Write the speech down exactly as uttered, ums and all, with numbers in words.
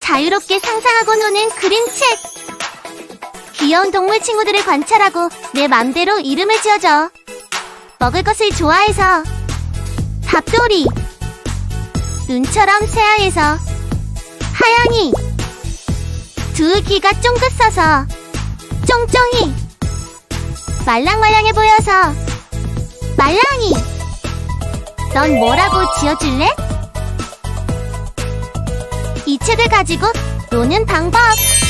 자유롭게 상상하고 노는 그림책. 귀여운 동물 친구들을 관찰하고 내 맘대로 이름을 지어줘. 먹을 것을 좋아해서 밥돌이, 눈처럼 새하얘서 하양이, 두 귀가 쫑긋 서서 쫑쫑이, 말랑말랑해 보여서 말랑이. 넌 뭐라고 지어줄래? 이 책을 가지고 노는 방법.